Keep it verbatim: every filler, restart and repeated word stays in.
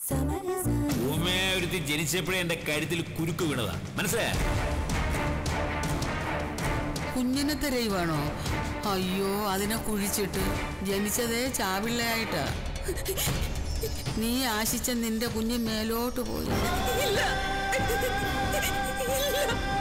ഊമയൊരുത്തി ജനിച്ചപ്പോഴേ എന്റെ കഴുത്തിൽ കുരുക്ക് വീണതാ, മനസ്സിലായ? കുഞ്ഞിനെ തെരയുവാണോ? അയ്യോ, അതിനെ കുഴിച്ചിട്ട് ജനിച്ചതേ ചാവിള്ളയായിട്ടാ. നീ ആശിച്ച നിന്റെ കുഞ്ഞ് മേലോട്ട് പോയി.